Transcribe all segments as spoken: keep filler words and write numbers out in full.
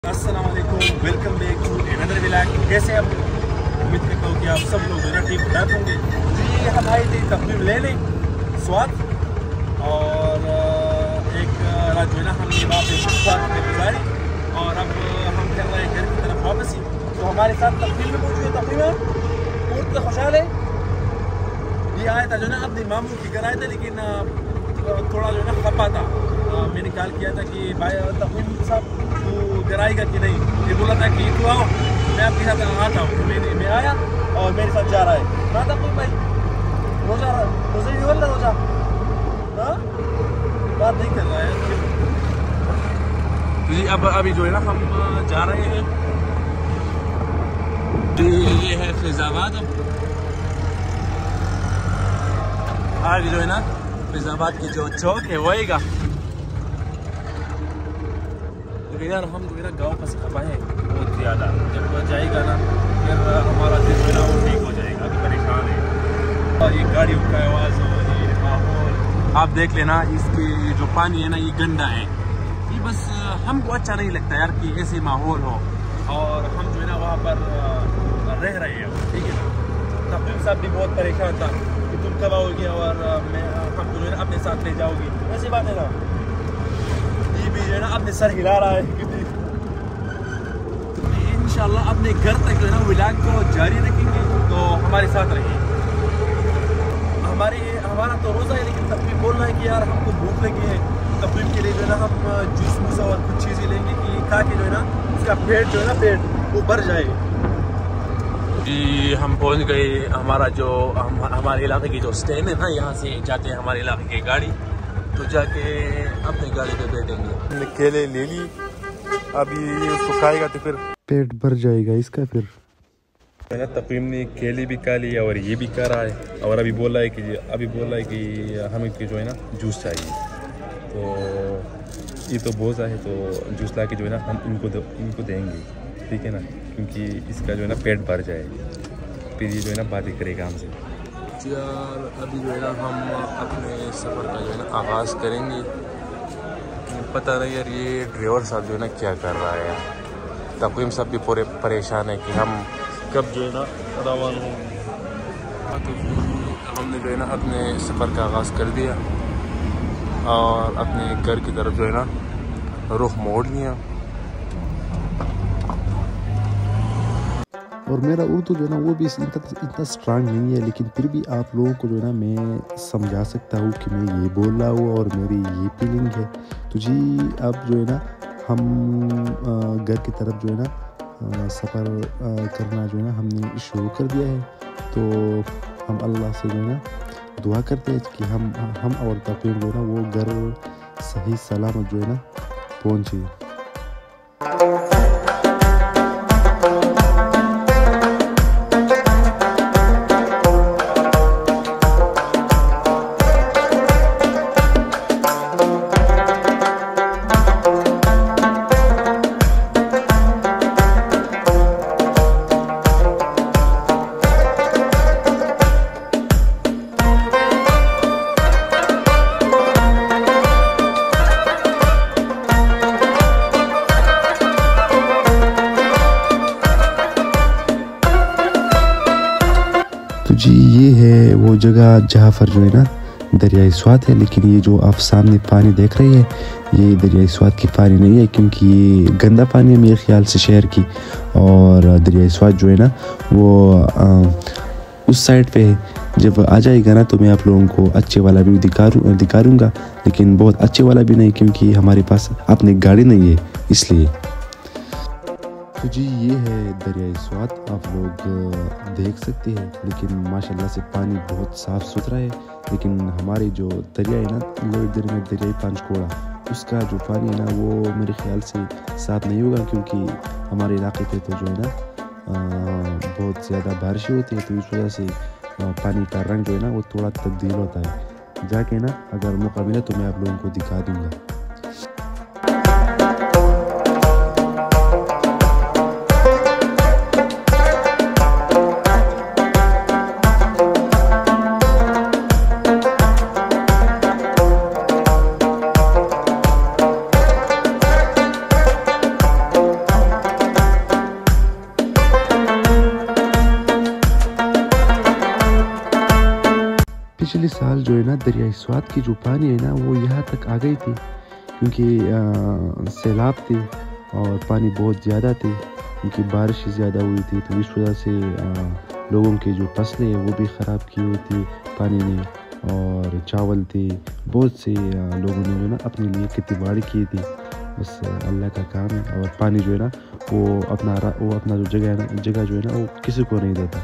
अस्सलाम वालेकुम, welcome back to another vlog. कैसे आप? उम्मीद करता हूँ कि आप सब लोग जो है ठीक ठाक होंगे। जी हम आए थे तकरीब लेने स्वाद और एक रात जो है ना हमने वहाँ पे शुक्रवार में गुजारी और अब हम कर रहे हैं घर की तरफ वापसी। तो हमारे साथ तकरीब में मौजूद है तकरीबन बहुत खुशहाल है। ये आया था जो है ना अपने मामू के घर आया था, लेकिन थोड़ा जो है ना खपा था। मैंने कॉल किया था कि भाई तकरीब साहब तू घर आएगा कि नहीं। ये बोला था कि तू आओ, मैं आपके साथ आता हूँ। तो मैंने मैं आया और मेरे साथ जा रहा है ना था कोई भाई रोजा रोजा नहीं बोल रहा रोजा हाँ बात नहीं कर रहा है। जी अब अभी जो है ना हम जा रहे हैं, ये है फैजाबाद। आगे जो है ना फैजाबाद की जो चौक है वहीगा। यार हम जो है ना गाँव का सफा है बहुत ज़्यादा। जब जाएगा ना फिर हमारा दिल जो है ना वो ठीक हो जाएगा। अभी परेशान है और ये गाड़ियों का आवाज़ और ये माहौल आप देख लेना। इसके जो पानी है ना ये गंदा है। ये बस हमको अच्छा नहीं लगता यार कि ऐसे माहौल हो और हम जो है ना वहाँ पर रह रहे हैं, ठीक है ना। तकरीब साहब भी बहुत परेशान था कि तुम कब आओगे और मैं हम जो है ना अपने साथ ले जाओगी। ऐसी बात है ना, ये भी जो है ना अपने सर हिला रहा है। इंशाल्लाह अपने घर तक जो है ना व्लॉग को जारी रखेंगे, तो हमारे साथ रहिए। हमारे हमारा तो रोज़ा है, लेकिन तकरीब बोल रहा है कि यार हमको भूख लगी है। तकरीब के लिए जो है ना हम जूस वूस और कुछ चीज़ें लेंगे कि खा के जो है ना उसका पेट जो है ना पेट वो भर जाए। जी हम पहुंच गए। हमारा जो हम, हमारे इलाके की जो स्टैंड है ना, यहाँ से जाते हैं हमारे इलाके की गाड़ी। तो जाके अपनी गाड़ी पे बैठेंगे। हमने केले ले ली, अभी उसको खाएगा तो फिर पेट भर जाएगा इसका। फिर है तकरीब ने केले भी खा लिया और ये भी खा रहा है और अभी बोल रहा है कि अभी बोल रहा है कि हमें कि जो है ना जूस चाहिए। तो ये तो बोझा है, तो जूस ला के जो है ना हम इनको इनको देंगे, ठीक है ना, क्योंकि इसका जो है ना पेट भर जाए, फिर ये जो है ना बातें करेगा हमसे। यार अभी जो है ना हम अपने सफ़र का जो है ना आगाज़ करेंगे। पता नहीं यार ये ड्राइवर साहब जो है ना क्या कर रहा है यार। तकरीम साहब भी पूरे परेशान है कि हम कब जो है ना रवाना हों। तो हमने जो है ना अपने सफ़र का आगाज़ कर दिया और अपने घर की तरफ जो है ना रुख मोड़ लिया। और मेरा उर्दू जो है ना वो भी इतना इतना स्ट्रांग नहीं है, लेकिन फिर भी आप लोगों को जो है ना मैं समझा सकता हूँ कि मैं ये बोल रहा हूँ और मेरी ये फीलिंग है। तो जी अब जो है ना हम घर की तरफ जो है ना सफ़र करना जो है ना हमने शुरू कर दिया है। तो हम अल्लाह से जो है ना दुआ करते हैं कि हम हम और तकरीब जो है ना वो घर सही सलामत जो है ना पहुँचे। तो जी ये है वो जगह जहाँ पर जो है ना दरियाई स्वाद है, लेकिन ये जो आप सामने पानी देख रहे हैं ये दरियाई स्वाद की पानी नहीं है, क्योंकि ये गंदा पानी है मेरे ख्याल से शहर की। और दरियाई स्वाद जो है ना वो आ, उस साइड पे है। जब आ जाएगा ना तो मैं आप लोगों को अच्छे वाला भी दिखा दिखा दूँगा, लेकिन बहुत अच्छे वाला भी नहीं, क्योंकि हमारे पास अपनी गाड़ी नहीं है इसलिए। तो जी ये है दरियाई स्वाद, आप लोग देख सकते हैं। लेकिन माशाल्लाह से पानी बहुत साफ़ सुथरा है, लेकिन हमारे जो दरिया है ना लोहड़ी में दरियाई पंचकोड़ा, उसका जो पानी है ना वो मेरे ख्याल से साफ़ नहीं होगा, क्योंकि हमारे इलाके पे तो जो है ना बहुत ज़्यादा बारिश होती है। तो इस वजह से पानी का रंग जो है ना वो थोड़ा तब्दील होता है। जाके ना अगर मौका मिला तो मैं आप लोगों को दिखा दूँगा। पिछले साल जो है ना दरियाई स्वात की जो पानी है ना वो यहाँ तक आ गई थी, क्योंकि सैलाब थी और पानी बहुत ज़्यादा थी, क्योंकि बारिश ज़्यादा हुई थी। तो इस वजह से आ, लोगों की जो फसलें हैं वो भी ख़राब की हुई थी पानी ने, और चावल थे, बहुत से आ, लोगों ने जो ना अपने लिए खेती बाड़ी की थी। बस अल्लाह का काम है, और पानी जो है ना वो अपना वो अपना जो जगह है ना जगह जो है ना वो किसी को नहीं देता।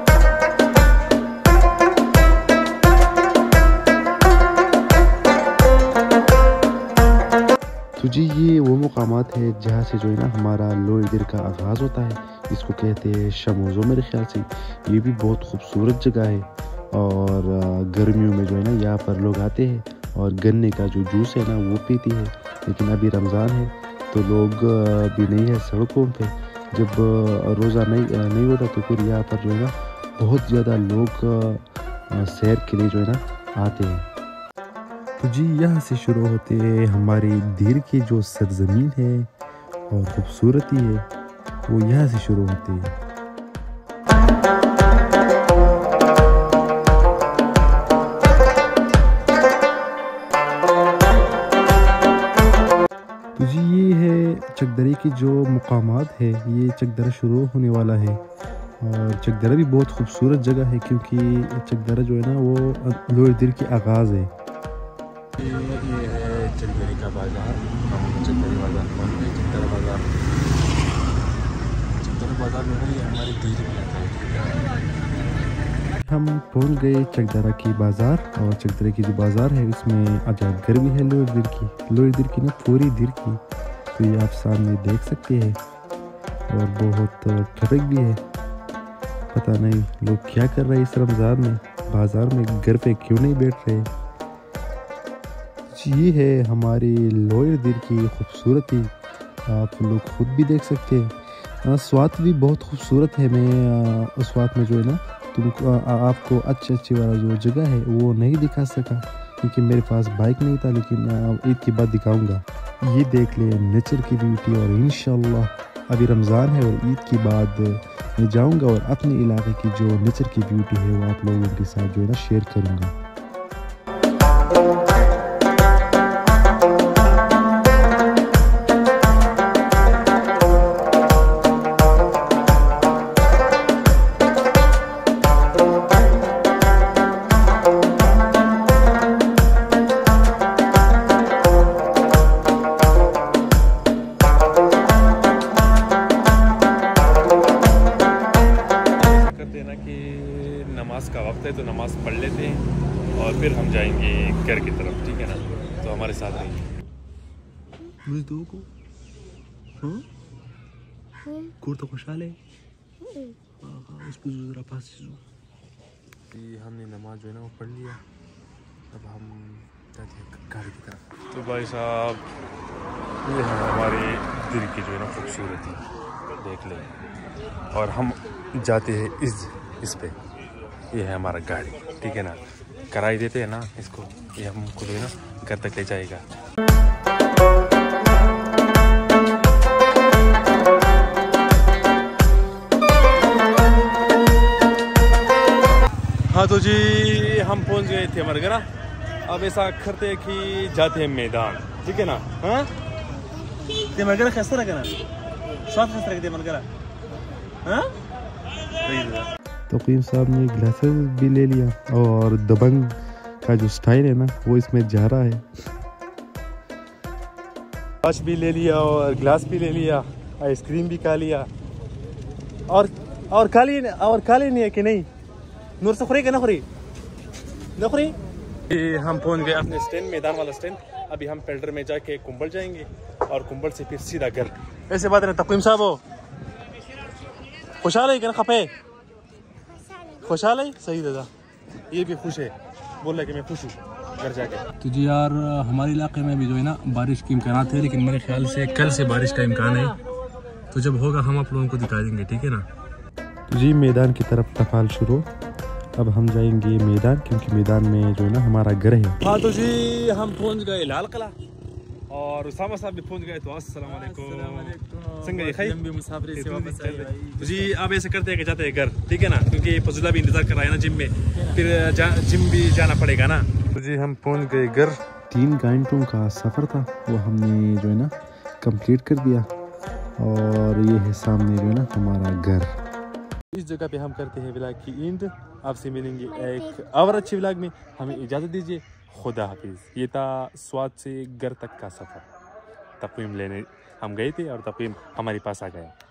तो जी ये वो मुकामात है जहाँ से जो है ना हमारा लोई दिर का आगाज़ होता है, इसको कहते हैं शमोज़ो मेरे ख्याल से। ये भी बहुत खूबसूरत जगह है, और गर्मियों में जो है ना यहाँ पर लोग आते हैं और गन्ने का जो जूस है ना वो पीती है। लेकिन अभी रमज़ान है तो लोग भी नहीं है सड़कों पे। जब रोज़ा नहीं नहीं होता तो फिर यहाँ पर जो है ना बहुत ज़्यादा लोग सैर के लिए जो है ना आते हैं। तो जी यहाँ से शुरू होते हैं हमारी दीर की जो सरजमीन है और खूबसूरती है, वो यहाँ से शुरू होती है। तो जी ये है चकदरे की जो मुकामात है, ये चकदरा शुरू होने वाला है, और चकदरा भी बहुत खूबसूरत जगह है, क्योंकि चकदरा जो है ना वो लोई दिर की आगाज़ है। ये है चकदरे का बाज़ार। हम चकदरे बाज़ार पहुँच गए। चकदरा बाज़ार चकदरा बाज़ार में ये हमारी दीर में आता है। हम पहुँच गए चकदरा की बाज़ार, और चकदरे की जो बाज़ार है उसमें अजायब घर भी है लोई दिर की लोई दिर की ना पूरी दिर की। तो ये आप सामने देख सकते हैं, और बहुत ट्रैफिक भी है। पता नहीं लोग क्या कर रहे हैं इस रमज़ान में, बाज़ार में घर पे क्यों नहीं बैठ रहे। ये है हमारी लोई दिर की खूबसूरती, आप लोग खुद भी देख सकते हैं। स्वात भी बहुत खूबसूरत है। मैं उस स्वात में जो है ना तुमको आपको अच्छे अच्छे वाला जो जगह है वो नहीं दिखा सका, क्योंकि मेरे पास बाइक नहीं था, लेकिन ईद के बाद दिखाऊंगा। ये देख ले नेचर की ब्यूटी, और इंशाल्लाह अभी रमज़ान है और ईद के बाद मैं जाऊंगा और अपने इलाके की जो नेचर की ब्यूटी है वो आप लोगों के साथ जो है ना शेयर करूंगा। नमाज का वक्त है तो नमाज पढ़ लेते हैं और फिर हम जाएंगे घर की तरफ, ठीक है ना। तो हमारे साथ रहिए। हमने नमाज जो है ना वो पढ़ लिया, अब हम जाते हैं घर की तरफ। तो भाई साहब ये है हमारी दिल की जो है ना खूबसूरती, देख लें। और हम जाते हैं इस इस पे, ये है हमारा गाड़ी, ठीक है ना। कराई देते हैं ना इसको, ये हमको जो है ना घर तक ले जाएगा। हाँ तो जी हम पहुंच गए थे हमारे घर। अब ऐसा करते हैं कि जाते हैं मैदान, ठीक है ना। हाँ ते मगर खस्ता रखना स्वाद खस्ता रख दे मन करा। हाँ तक़ीम साहब ने ग्लासेस भी ले लिया, और दबंग का जो स्टाइल है ना वो इसमें जा रहा है। वॉच भी ले लिया और ग्लास भी ले लिया, आइसक्रीम भी खा लिया। और और खाली और खाली नहीं है कि नहीं नूर सखरी के नखरी नखरी। हम पहुंच गए अपने स्टैंड, मैदान वाला स्टैंड। अभी हम पेल्डर में जाके कुंबल जाएंगे और कुंबल से फिर सीधा घर। ऐसे बात है ना तक़ीम साहब, हो खुशहाल है क्या खपे खुशहाल है। सही दादा, ये भी खुश है, बोल रहा है कि मैं खुश हूँ घर जाके। तो जी यार हमारे इलाके में भी जो है ना बारिश के इम्कान थे, लेकिन मेरे ख्याल से कल से बारिश का इम्कान है। तो जब होगा हम आप लोगों को दिखा देंगे, ठीक है ना। तो जी मैदान की तरफ तफाल शुरू। अब हम जाएंगे मैदान, क्योंकि मैदान में जो है ना हमारा घर है। हाँ तो जी हम पहुँच गए लाल किला। और उसामा साहब भी पहुंच गए। तो अस्सलाम वालेकुम। संग ये खाई भी मुसाफिरी से वापस आए भाई। तो जी अब ऐसे करते हैं कि जाते हैं घर, ठीक है ना, क्योंकि फजुला भी इंतजार कर रहा है ना जिम में, फिर जा, जिम भी जाना पड़ेगा ना। तो जी हम पहुंच गए घर। तीन घंटों का सफ़र था वो हमने जो है ना कंप्लीट कर दिया और ये है सामने जो है ना हमारा घर। इस जगह पे हम करते हैं व्लॉग की एंड। आपसे मिलेंगे एक और अच्छे व्लॉग में। हमें इजाज़त दीजिए। खुदा हाफिज़। ये था स्वाद से घर तक का सफ़र। तक़वीम लेने हम गए थे और तक़वीम हमारे पास आ गया।